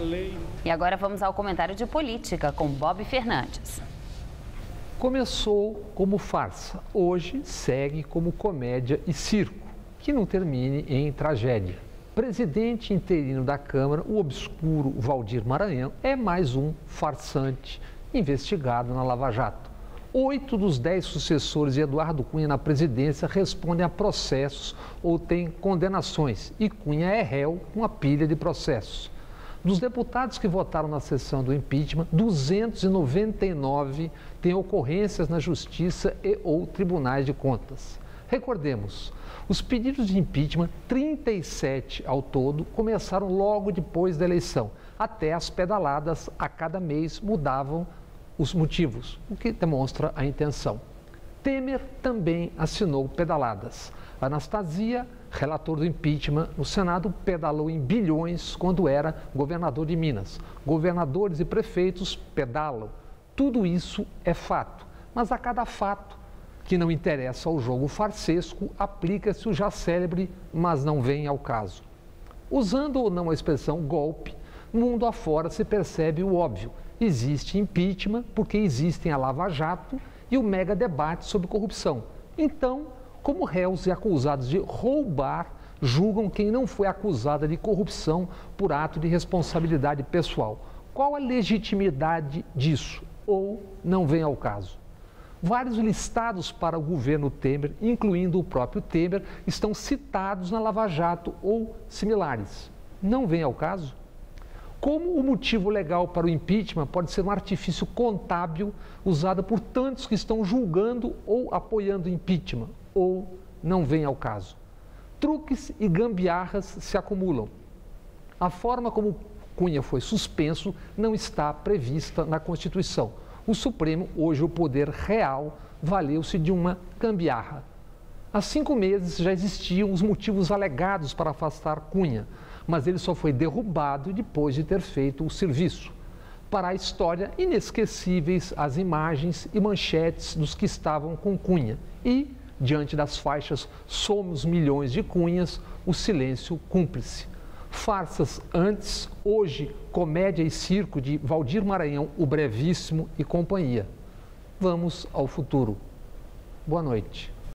lei. E agora vamos ao comentário de política com Bob Fernandes. Começou como farsa, hoje segue como comédia e circo, que não termine em tragédia. Presidente interino da Câmara, o obscuro Waldir Maranhão, é mais um farsante investigado na Lava Jato. 8 dos 10 sucessores de Eduardo Cunha na presidência respondem a processos ou têm condenações, e Cunha é réu com uma pilha de processos. Dos deputados que votaram na sessão do impeachment, 299 têm ocorrências na Justiça e ou Tribunais de Contas. Recordemos, os pedidos de impeachment, 37 ao todo, começaram logo depois da eleição. Até as pedaladas a cada mês mudavam os motivos, o que demonstra a intenção. Temer também assinou pedaladas. Anastasia, relator do impeachment no Senado, pedalou em bilhões quando era governador de Minas. Governadores e prefeitos pedalam. Tudo isso é fato, mas a cada fato que não interessa ao jogo farsesco, aplica-se o já célebre, mas não vem ao caso. Usando ou não a expressão golpe, mundo afora se percebe o óbvio. Existe impeachment porque existem a Lava Jato e o mega debate sobre corrupção. Então, como réus e acusados de roubar, julgam quem não foi acusada de corrupção por ato de responsabilidade pessoal. Qual a legitimidade disso? Ou não vem ao caso? Vários listados para o governo Temer, incluindo o próprio Temer, estão citados na Lava Jato ou similares. Não vem ao caso? Como o motivo legal para o impeachment pode ser um artifício contábil usado por tantos que estão julgando ou apoiando o impeachment, ou não vem ao caso? Truques e gambiarras se acumulam. A forma como Cunha foi suspenso não está prevista na Constituição. O Supremo, hoje o poder real, valeu-se de uma gambiarra. Há 5 meses já existiam os motivos alegados para afastar Cunha, mas ele só foi derrubado depois de ter feito o serviço. Para a história, inesquecíveis as imagens e manchetes dos que estavam com Cunha. E, diante das faixas "Somos milhões de Cunhas", o silêncio cúmplice. Farsas antes, hoje, comédia e circo de Waldir Maranhão, o Brevíssimo e companhia. Vamos ao futuro. Boa noite.